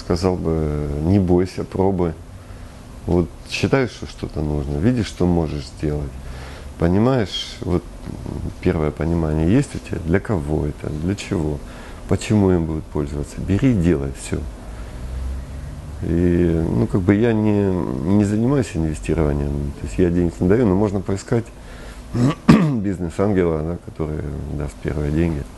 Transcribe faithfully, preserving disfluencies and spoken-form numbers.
сказал бы, не бойся, пробуй. Вот считаешь, что что-то нужно, видишь, что можешь сделать. Понимаешь, вот первое понимание есть у тебя, для кого это, для чего, почему им будут пользоваться. Бери и делай, все. И, ну, как бы я не, не занимаюсь инвестированием, то есть я денег не даю, но можно поискать бизнес-ангела, да, который даст первые деньги.